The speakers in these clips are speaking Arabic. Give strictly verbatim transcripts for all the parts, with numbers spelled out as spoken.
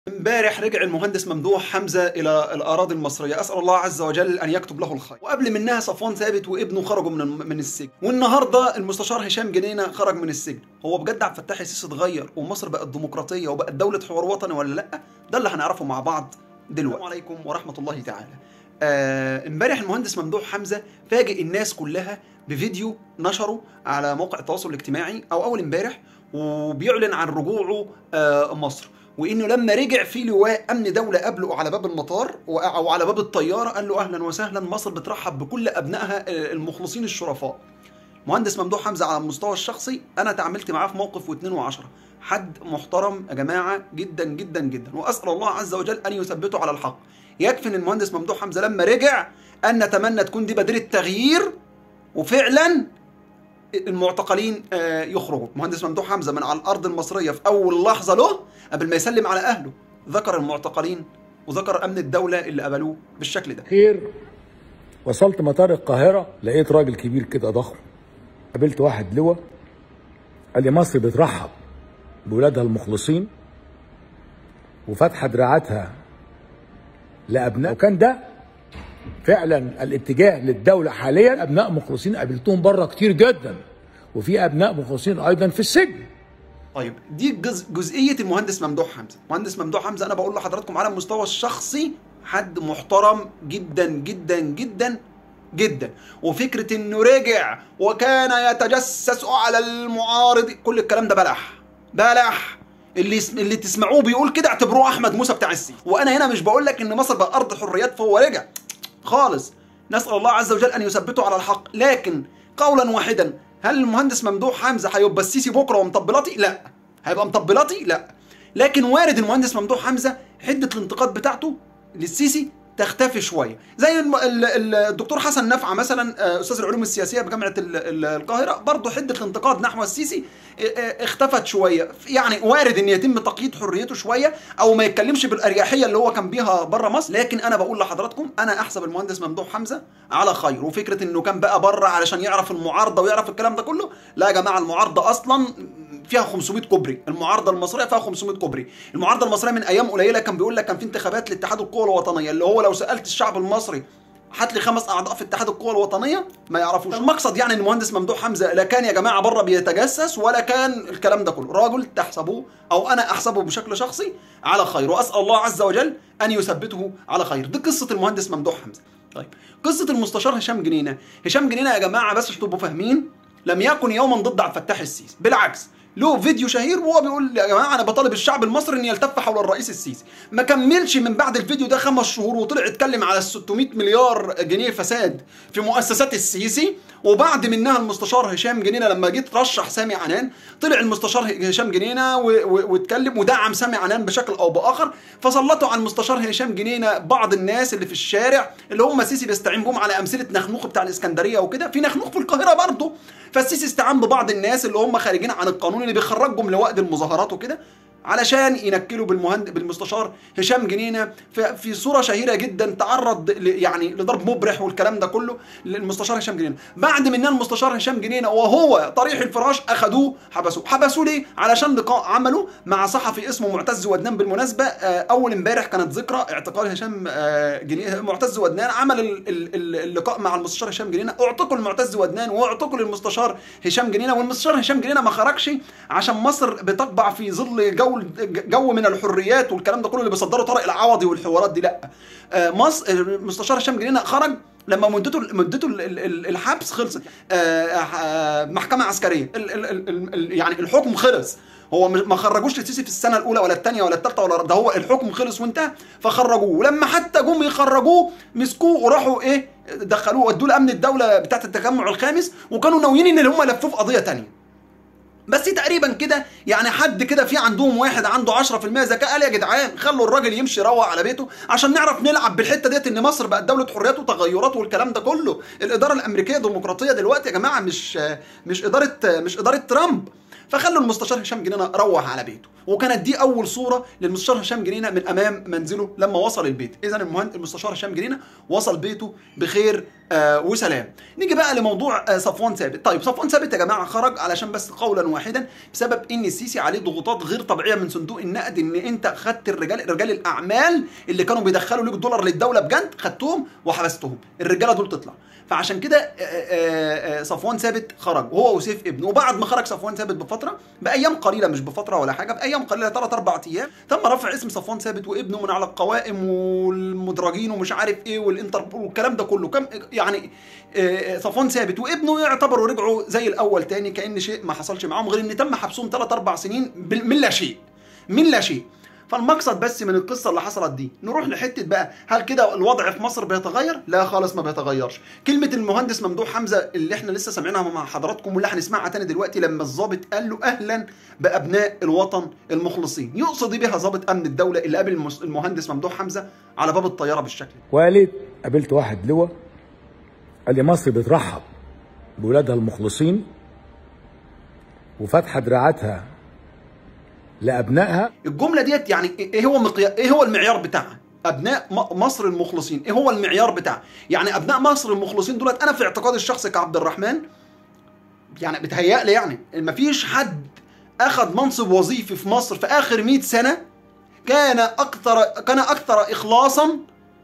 امبارح رجع المهندس ممدوح حمزة إلى الأراضي المصرية، أسأل الله عز وجل أن يكتب له الخير. وقبل منها صفوان ثابت وابنه خرجوا من من السجن، والنهارده المستشار هشام جنينة خرج من السجن. هو بجد عبد الفتاح السيسي اتغير ومصر بقت ديمقراطية وبقت دولة حوار وطني ولا لأ؟ ده اللي هنعرفه مع بعض دلوقتي. السلام عليكم ورحمة الله تعالى. آه، امبارح المهندس ممدوح حمزة فاجئ الناس كلها بفيديو نشره على موقع التواصل الاجتماعي أو أول امبارح، وبيعلن عن رجوعه آه مصر، وانه لما رجع في لواء امن دوله قابله على باب المطار او على باب الطياره قال له اهلا وسهلا، مصر بترحب بكل ابنائها المخلصين الشرفاء. مهندس ممدوح حمزه على المستوى الشخصي انا تعاملت معاه في موقف واثنين وعشرة، حد محترم يا جماعه جدا جدا جدا، واسال الله عز وجل ان يثبته على الحق. يكفي ان المهندس ممدوح حمزه لما رجع ان نتمنى تكون دي بديل التغيير، وفعلا المعتقلين يخرجوا. مهندس ممدوح حمزه من على الارض المصريه في اول لحظه له قبل ما يسلم على اهله ذكر المعتقلين وذكر امن الدوله اللي قبلوه بالشكل ده. خير، وصلت مطار القاهره لقيت راجل كبير كده ضخم، قابلت واحد لواء قال لي مصر بترحب بولادها المخلصين وفاتحه دراعاتها لابناء، وكان ده فعلا الاتجاه للدوله حاليا. ابناء مخلصين قابلتهم بره كتير جدا، وفي ابناء مخلصين ايضا في السجن. طيب دي جز... جزئيه المهندس ممدوح حمزه. مهندس ممدوح حمزه انا بقول لحضراتكم على المستوى الشخصي حد محترم جدا جدا جدا جدا، وفكره انه رجع وكان يتجسس على المعارض كل الكلام ده بلح بلح. اللي اللي تسمعوه بيقول كده اعتبروه احمد موسى بتاع السيسي. وانا هنا مش بقول لك ان مصر بقى ارض حريات فهو رجع خالص، نسال الله عز وجل ان يثبته على الحق. لكن قولا واحدا، هل المهندس ممدوح حمزه هيبقى السيسي بكره ومطبلاتي؟ لا. هيبقى مطبلاتي؟ لا. لكن وارد المهندس ممدوح حمزه حده الانتقاد بتاعته للسيسي تختفي شويه، زي الدكتور حسن نفعه مثلا استاذ العلوم السياسيه بجامعه القاهره، برضه حده الانتقاد نحو السيسي اختفت شويه. يعني وارد ان يتم تقييد حريته شويه او ما يتكلمش بالاريحيه اللي هو كان بيها بره مصر. لكن انا بقول لحضراتكم انا احسب المهندس ممدوح حمزه على خير. وفكره انه كان بقى بره علشان يعرف المعارضه ويعرف الكلام ده كله، لا يا جماعه، المعارضه اصلا فيها خمسمائة كوبري. المعارضه المصريه فيها خمسمائة كوبري. المعارضه المصريه من ايام قليله كان بيقول لك كان في انتخابات لاتحاد القوى الوطنيه، اللي هو لو سالت الشعب المصري هات لي خمس اعضاء في اتحاد القوى الوطنيه ما يعرفوش. المقصد يعني ان المهندس ممدوح حمزه لا كان يا جماعه بره بيتجسس ولا كان الكلام ده كله. راجل تحسبوه او انا احسبه بشكل شخصي على خير، واسال الله عز وجل ان يثبته على خير. دي قصه المهندس ممدوح حمزه. طيب قصه المستشار هشام جنينه. هشام جنينه يا جماعه بس عشان تبقوا فاهمين لم يكن يوما ضد عبد الفتاح السيسي، بالعكس له فيديو شهير وهو بيقول يا جماعه انا بطالب الشعب المصري ان يلتف حول الرئيس السيسي. ما كملش من بعد الفيديو ده خمس شهور وطلع اتكلم على ستمائة مليار جنيه فساد في مؤسسات السيسي. وبعد منها المستشار هشام جنينه لما جيت رشح سامي عنان، طلع المستشار هشام جنينه واتكلم ودعم سامي عنان بشكل او باخر، فسلطوا على المستشار هشام جنينه بعض الناس اللي في الشارع اللي هم السيسي بيستعين بهم على امثله نخنوخ بتاع الاسكندريه وكده. في نخنوخ في القاهره برضه، فالسيسي استعان ببعض الناس اللي هم خارجين عن القانون اللي بيخرجهم لوقت المظاهرات وكده علشان ينكلوا بالمهند بالمستشار هشام جنينه في صوره شهيره جدا تعرض يعني لضرب مبرح والكلام ده كله للمستشار هشام جنينه. بعد منها المستشار هشام جنينه وهو طريح الفراش اخذوه حبسوه. حبسوه ليه؟ علشان لقاء عمله مع صحفي اسمه معتز ودنان. بالمناسبه اول امبارح كانت ذكرى اعتقال هشام جنينه. معتز ودنان عمل اللقاء مع المستشار هشام جنينه، اعتقل المعتز ودنان واعتقل المستشار هشام جنينه. والمستشار هشام جنينه ما خرجش عشان مصر بتقبع في ظل جو جو من الحريات والكلام ده كله اللي بيصدره طارق العوضي والحوارات دي. لا، مصر المستشار هشام جنينه خرج لما مدته مدته الحبس خلصت، محكمه عسكريه يعني الحكم خلص. هو ما خرجوش للسيسي في السنه الاولى ولا الثانيه ولا الثالثه ولا ده، هو الحكم خلص وانتهى فخرجوه. ولما حتى جم يخرجوه مسكوه وراحوا ايه دخلوه ودوه لامن الدوله بتاعه التجمع الخامس، وكانوا ناويين ان هم لفوه في قضيه ثانيه. بس تقريبا كده يعني حد كده في عندهم واحد عنده عشرة في المية ذكاء قال يا جدعان خلوا الراجل يمشي يروق على بيته عشان نعرف نلعب بالحته ديت ان مصر بقت دوله حريات وتغيرات والكلام ده كله. الاداره الامريكيه ديمقراطيه دلوقتي يا جماعه، مش مش اداره مش اداره ترامب. فخلوا المستشار هشام جنينه روح على بيته، وكانت دي اول صوره للمستشار هشام جنينه من امام منزله لما وصل البيت. اذا المستشار هشام جنينه وصل بيته بخير آه وسلام. نيجي بقى لموضوع آه صفوان ثابت. طيب صفوان ثابت يا جماعه خرج علشان بس قولا واحدا بسبب ان السيسي عليه ضغوطات غير طبيعيه من صندوق النقد، ان انت خدت الرجال رجال الاعمال اللي كانوا بيدخلوا ليك دولار للدوله بجد، خدتهم وحبستهم، الرجاله دول تطلع. فعشان كده صفوان ثابت خرج هو وسيف ابنه. وبعد ما خرج صفوان ثابت بفتره، بايام قليله مش بفتره ولا حاجه، بايام قليله ثلاث اربع ايام، تم رفع اسم صفوان ثابت وابنه من على القوائم والمدرجين ومش عارف ايه والانتربول والكلام ده كله. كم يعني صفوان ثابت وابنه يعتبروا رجعوا زي الاول تاني، كأن شيء ما حصلش معاهم، غير ان تم حبسهم ثلاث اربع سنين من لا شيء، من لا شيء. فالمقصد بس من القصه اللي حصلت دي نروح لحته بقى، هل كده الوضع في مصر بيتغير؟ لا خالص ما بيتغيرش. كلمه المهندس ممدوح حمزه اللي احنا لسه سامعينها مع حضراتكم واللي هنسمعها تاني دلوقتي، لما الضابط قال له اهلا بابناء الوطن المخلصين، يقصد بها ضابط امن الدوله اللي قابل المهندس ممدوح حمزه على باب الطياره بالشكل. وقالت قابلت واحد لواء قال لي مصر بترحب بولادها المخلصين وفاتحه دراعاتها لابنائها. الجمله ديت يعني ايه هو مقيا... ايه هو المعيار بتاعها؟ ابناء مصر المخلصين، ايه هو المعيار بتاعها؟ يعني ابناء مصر المخلصين دولت انا في اعتقادي الشخصي كعبد الرحمن، يعني بتهيألي يعني مفيش حد اخذ منصب وظيفي في مصر في اخر مئة سنه كان اكثر كان اكثر اخلاصا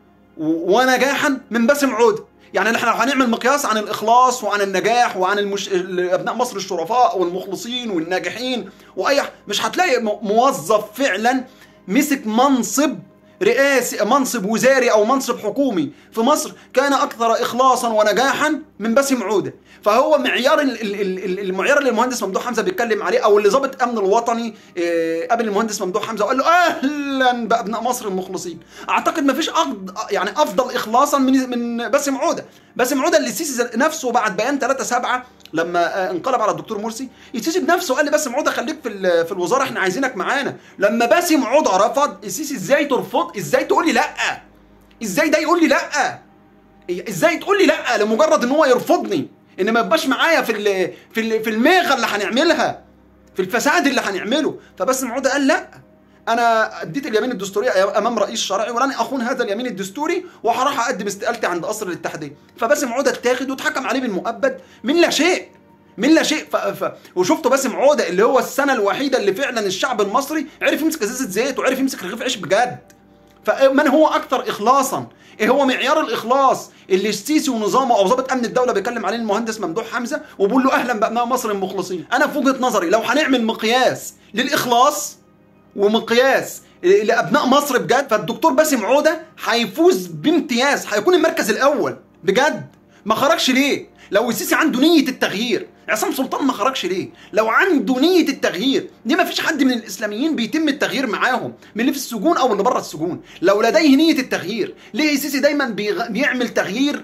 ونجاحا من باسم عوده. يعني احنا لو هنعمل مقياس عن الاخلاص وعن النجاح وعن المش... ابناء مصر الشرفاء والمخلصين والناجحين واي، مش هتلاقي موظف فعلا مسك منصب رئاسي، منصب وزاري او منصب حكومي في مصر كان اكثر اخلاصا ونجاحا من باسم عوده. فهو معيار المعيار اللي المهندس ممدوح حمزه بيتكلم عليه، او اللي ضابط امن الوطني قابل المهندس ممدوح حمزه وقال له اهلا بابناء مصر المخلصين. اعتقد ما فيش يعني افضل اخلاصا من من باسم عوده. باسم عوده اللي السيسي نفسه بعد بيان ثلاثة سبعة لما انقلب على الدكتور مرسي، السيسي بنفسه قال لباسم عوده خليك في في الوزاره احنا عايزينك معانا. لما باسم عوده رفض، السيسي ازاي ترفض؟ ازاي تقول لي لا؟ ازاي ده يقول لي لا؟ ازاي تقول لي لا لمجرد ان هو يرفضني، ان ما يبقاش معايا في ال في ال في الميغه اللي هنعملها، في الفساد اللي هنعمله؟ فباسم عوده قال لا، انا اديت اليمين الدستوريه امام رئيس شرعي ولن اخون هذا اليمين الدستوري وهروح اقدم استقالتي عند قصر الاتحاديه. فباسم عوده اتاخد واتحكم عليه بالمؤبد من لا شيء، من لا شيء. ف... ف... وشفتوا باسم عوده اللي هو السنه الوحيده اللي فعلا الشعب المصري عرف يمسك ازازه زيت وعرف يمسك رغيف عيش بجد. فمن هو اكثر اخلاصا؟ ايه هو معيار الاخلاص اللي السيسي ونظامه او ضابط امن الدوله بيتكلم عليه المهندس ممدوح حمزه وبيقول له اهلا بابناء مصر المخلصين؟ انا في وجهه نظري لو هنعمل مقياس للاخلاص ومقياس لابناء مصر بجد، فالدكتور باسم عوده هيفوز بامتياز، هيكون المركز الاول بجد. ما خرجش ليه؟ لو السيسي عنده نيه التغيير، عصام سلطان ما خرجش ليه؟ لو عنده نيه التغيير، ليه ما فيش حد من الاسلاميين بيتم التغيير معاهم، من اللي في السجون او اللي بره السجون؟ لو لديه نيه التغيير، ليه السيسي دايما بيغ... بيعمل تغيير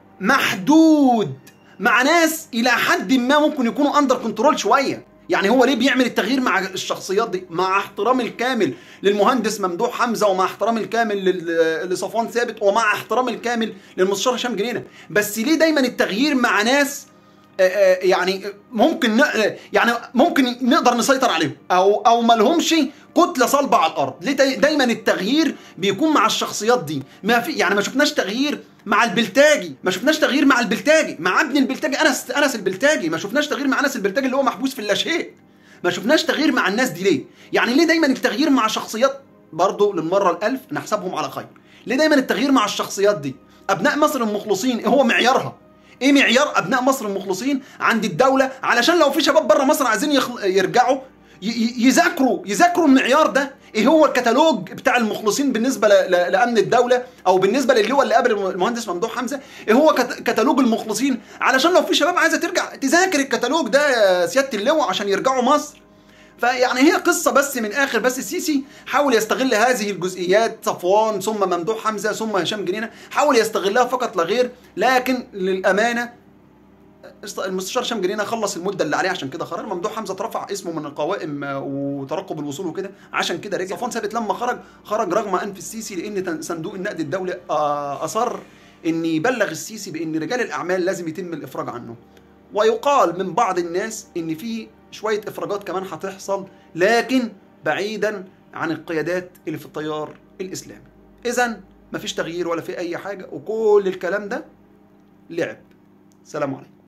محدود مع ناس الى حد ما ممكن يكونوا اندر كنترول شويه؟ يعني هو ليه بيعمل التغيير مع الشخصيات دي؟ مع احترامي الكامل للمهندس ممدوح حمزه ومع احترامي الكامل لصفوان ثابت ومع احترامي الكامل للمستشار هشام جنينه، بس ليه دايما التغيير مع ناس يعني ممكن يعني ممكن نقدر نسيطر عليهم او او ما لهمش كتله صلبه على الارض؟ ليه دايما التغيير بيكون مع الشخصيات دي؟ ما في يعني ما شفناش تغيير مع البلتاجي، ما شفناش تغيير مع البلتاجي، مع ابن البلتاجي انس انس البلتاجي، ما شفناش تغيير مع انس البلتاجي اللي هو محبوس في اللاشيء. ما شفناش تغيير مع الناس دي ليه؟ يعني ليه دايما التغيير مع شخصيات برضه للمره الالف نحسبهم على خير؟ ليه دايما التغيير مع الشخصيات دي؟ ابناء مصر المخلصين ايه هو معيارها؟ ايه معيار ابناء مصر المخلصين عند الدوله؟ علشان لو في شباب بره مصر عايزين يخل... يرجعوا يذاكروا يذاكروا المعيار ده. ايه هو الكتالوج بتاع المخلصين بالنسبه ل... ل... لامن الدوله او بالنسبه للي هو اللي قابل المهندس ممدوح حمزه؟ ايه هو كت... كتالوج المخلصين علشان لو في شباب عايزه ترجع تذاكر الكتالوج ده يا سياده اللواء عشان يرجعوا مصر؟ فيعني هي قصه بس من اخر، بس السيسي حاول يستغل هذه الجزئيات، صفوان ثم ممدوح حمزه ثم هشام جنينه، حاول يستغلها فقط لا غير. لكن للامانه المستشار هشام جنينه خلص المده اللي عليه، عشان كده خرج. ممدوح حمزه اترفع اسمه من القوائم وترقب الوصول وكده، عشان كده رجع. صفوان ثابت لما خرج خرج رغم انف السيسي، لان صندوق النقد الدولي اصر ان يبلغ السيسي بان رجال الاعمال لازم يتم الافراج عنه. ويقال من بعض الناس ان في شويه افراجات كمان هتحصل، لكن بعيدا عن القيادات اللي في التيار الاسلامي. اذا مفيش تغيير ولا في اي حاجه، وكل الكلام ده لعب. سلام عليكم.